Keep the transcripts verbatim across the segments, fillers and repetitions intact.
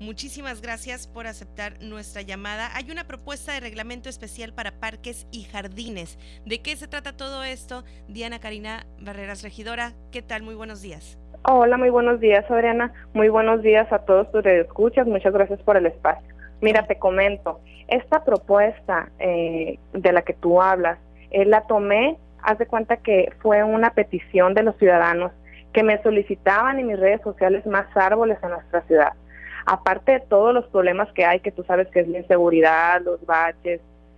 Muchísimas gracias por aceptar nuestra llamada. Hay una propuesta de reglamento especial para parques y jardines. ¿De qué se trata todo esto? Diana Karina Barreras, regidora, ¿qué tal? Muy buenos días. Hola, muy buenos días, Adriana. Muy buenos días a todos tus radioescuchas. Muchas gracias por el espacio. Mira, te comento, esta propuesta eh, de la que tú hablas, eh, la tomé, haz de cuenta que fue una petición de los ciudadanos que me solicitaban en mis redes sociales más árboles en nuestra ciudad. Aparte de todos los problemas que hay, que tú sabes que es la inseguridad, los baches,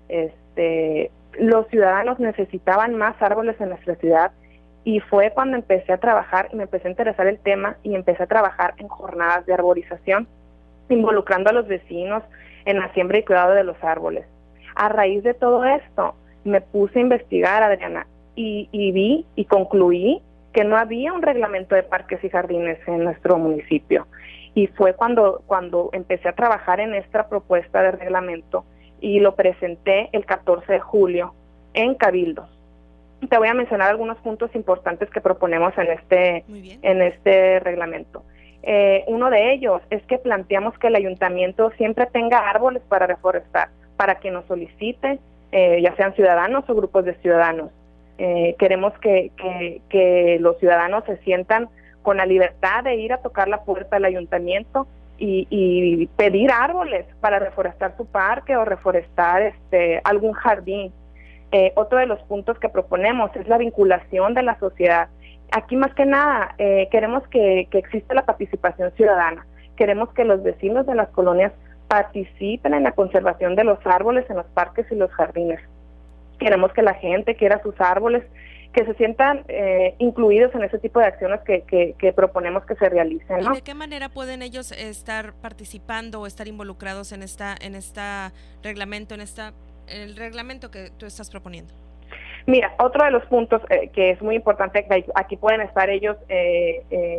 este, los ciudadanos necesitaban más árboles en nuestra ciudad. Y fue cuando empecé a trabajar y me empecé a interesar el tema y empecé a trabajar en jornadas de arborización, involucrando a los vecinos en la siembra y cuidado de los árboles. A raíz de todo esto, me puse a investigar, Adriana, y, y vi y concluí que no había un reglamento de parques y jardines en nuestro municipio. Y fue cuando, cuando empecé a trabajar en esta propuesta de reglamento y lo presenté el catorce de julio en Cabildos. Te voy a mencionar algunos puntos importantes que proponemos en este, en este reglamento. Eh, uno de ellos es que planteamos que el ayuntamiento siempre tenga árboles para reforestar, para que nos solicite, eh, ya sean ciudadanos o grupos de ciudadanos. Eh, queremos que, que, que los ciudadanos se sientan con la libertad de ir a tocar la puerta del ayuntamiento y, y pedir árboles para reforestar su parque o reforestar este, algún jardín. Eh, otro de los puntos que proponemos es la vinculación de la sociedad. Aquí más que nada eh, queremos que, que exista la participación ciudadana. Queremos que los vecinos de las colonias participen en la conservación de los árboles en los parques y los jardines. Queremos que la gente quiera sus árboles, que se sientan eh, incluidos en ese tipo de acciones que, que, que proponemos que se realicen, ¿no? ¿Y de qué manera pueden ellos estar participando o estar involucrados en esta, en esta reglamento, en esta el reglamento que tú estás proponiendo? Mira, otro de los puntos eh, que es muy importante, que aquí pueden estar ellos eh,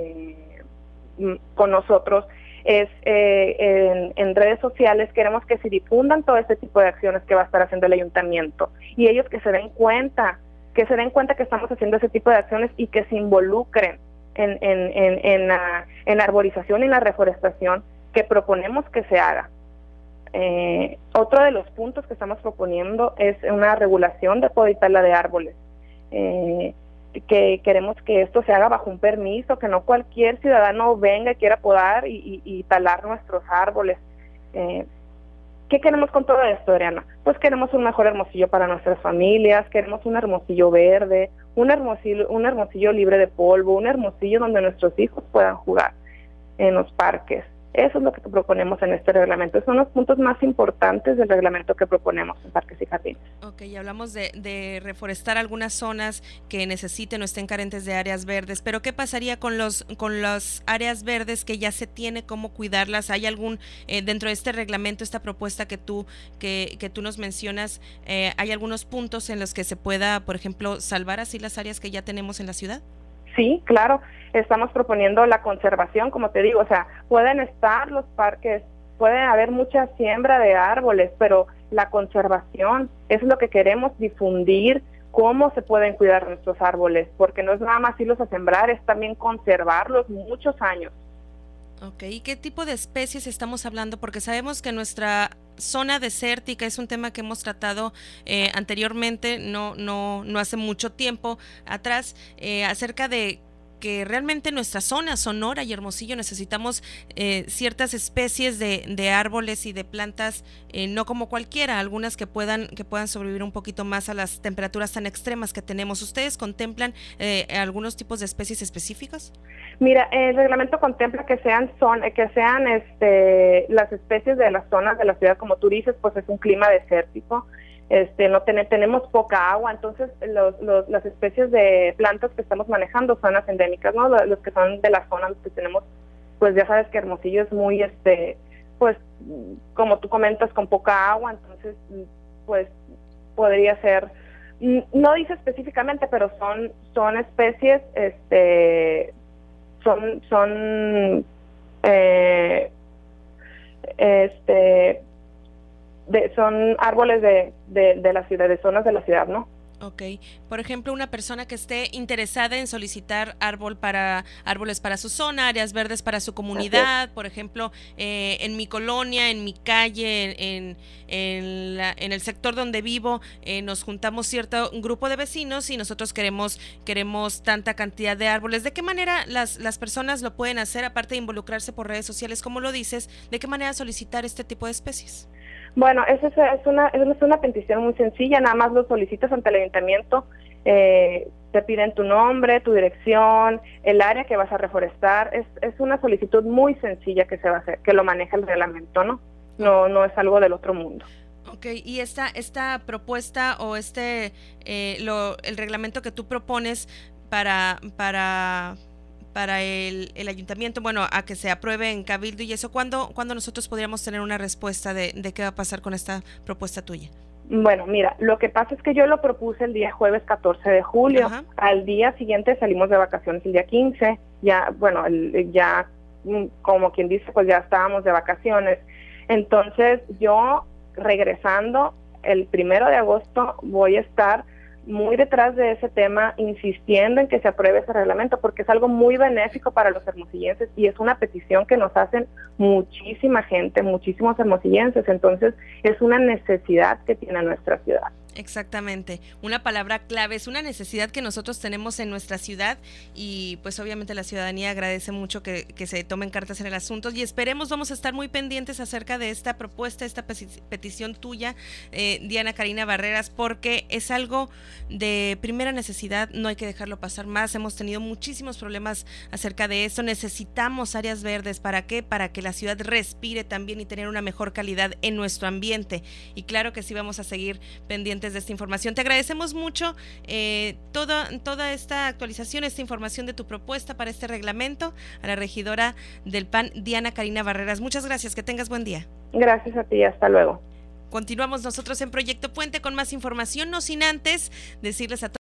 eh, con nosotros, es eh, en, en redes sociales queremos que se difundan todo este tipo de acciones que va a estar haciendo el ayuntamiento y ellos que se den cuenta, que se den cuenta que estamos haciendo ese tipo de acciones y que se involucren en, en, en, en, la, en la arborización y la reforestación que proponemos que se haga. Eh, otro de los puntos que estamos proponiendo es una regulación de poda y tala de árboles, eh, que queremos que esto se haga bajo un permiso, que no cualquier ciudadano venga y quiera podar y, y, y talar nuestros árboles. Eh, ¿Qué queremos con todo esto, Adriana? Pues queremos un mejor Hermosillo para nuestras familias, queremos un Hermosillo verde, un Hermosillo, un Hermosillo libre de polvo, un Hermosillo donde nuestros hijos puedan jugar en los parques. Eso es lo que proponemos en este reglamento. Son los puntos más importantes del reglamento que proponemos en parques y jardines. Ok, y hablamos de, de reforestar algunas zonas que necesiten o estén carentes de áreas verdes, pero ¿qué pasaría con los con las áreas verdes que ya se tiene cómo cuidarlas? ¿Hay algún, eh, dentro de este reglamento, esta propuesta que tú, que, que tú nos mencionas, eh, hay algunos puntos en los que se pueda, por ejemplo, salvar así las áreas que ya tenemos en la ciudad? Sí, claro, estamos proponiendo la conservación, como te digo, o sea, pueden estar los parques, puede haber mucha siembra de árboles, pero la conservación es lo que queremos difundir, cómo se pueden cuidar nuestros árboles, porque no es nada más irlos a sembrar, es también conservarlos muchos años. Ok, ¿y qué tipo de especies estamos hablando? Porque sabemos que nuestra zona desértica es un tema que hemos tratado eh, anteriormente, no, no, no hace mucho tiempo atrás, eh, acerca de que realmente en nuestra zona Sonora y Hermosillo necesitamos eh, ciertas especies de, de árboles y de plantas, eh, no como cualquiera, algunas que puedan, que puedan sobrevivir un poquito más a las temperaturas tan extremas que tenemos. ¿Ustedes contemplan eh, algunos tipos de especies específicos? Mira, el reglamento contempla que sean son, que sean este las especies de las zonas de la ciudad, como tú dices, pues es un clima desértico. Este, no ten, tenemos poca agua, entonces los, los, las especies de plantas que estamos manejando son las endémicas, ¿no? Los, los que son de la zona, los que tenemos, pues ya sabes que Hermosillo es muy, este, pues, como tú comentas, con poca agua, entonces, pues, podría ser, no dice específicamente, pero son, son especies, este, son, son, eh, este, De, son árboles de, de, de la ciudad, de zonas de la ciudad, ¿no? Ok, por ejemplo, una persona que esté interesada en solicitar árbol para árboles para su zona, áreas verdes para su Así es. comunidad, por ejemplo, eh, en mi colonia, en mi calle, en, en, la- en el sector donde vivo, eh, nos juntamos cierto grupo de vecinos y nosotros queremos queremos tanta cantidad de árboles. ¿De qué manera las las personas lo pueden hacer aparte de involucrarse por redes sociales, como lo dices? ¿De qué manera solicitar este tipo de especies? Bueno, eso es, es una, es una petición muy sencilla, nada más lo solicitas ante el ayuntamiento, eh, te piden tu nombre, tu dirección, el área que vas a reforestar, es, es una solicitud muy sencilla que se va a hacer, que lo maneja el reglamento, ¿no? No, no es algo del otro mundo. Ok, y esta, esta propuesta o este, eh, lo, el reglamento que tú propones para, para, para el, el ayuntamiento, bueno, a que se apruebe en Cabildo y eso, ¿cuándo, ¿cuándo nosotros podríamos tener una respuesta de, de qué va a pasar con esta propuesta tuya? Bueno, mira, lo que pasa es que yo lo propuse el día jueves catorce de julio, Ajá. al día siguiente salimos de vacaciones el día quince, ya, bueno, el, ya mm, como quien dice, pues ya estábamos de vacaciones, entonces yo regresando el primero de agosto voy a estar muy detrás de ese tema, insistiendo en que se apruebe ese reglamento, porque es algo muy benéfico para los hermosillenses y es una petición que nos hacen muchísima gente, muchísimos hermosillenses, entonces es una necesidad que tiene nuestra ciudad. Exactamente, una palabra clave, es una necesidad que nosotros tenemos en nuestra ciudad y pues obviamente la ciudadanía agradece mucho que, que se tomen cartas en el asunto y esperemos, vamos a estar muy pendientes acerca de esta propuesta, esta petición tuya, eh, Diana Karina Barreras, porque es algo de primera necesidad, no hay que dejarlo pasar más, hemos tenido muchísimos problemas acerca de esto, necesitamos áreas verdes, ¿para qué? Para que la ciudad respire también y tener una mejor calidad en nuestro ambiente y claro que sí vamos a seguir pendientes de esta información. Te agradecemos mucho eh, toda, toda esta actualización, esta información de tu propuesta para este reglamento, a la regidora del P A N, Diana Karina Barreras. Muchas gracias, que tengas buen día. Gracias a ti, hasta luego. Continuamos nosotros en Proyecto Puente con más información, no sin antes decirles a todos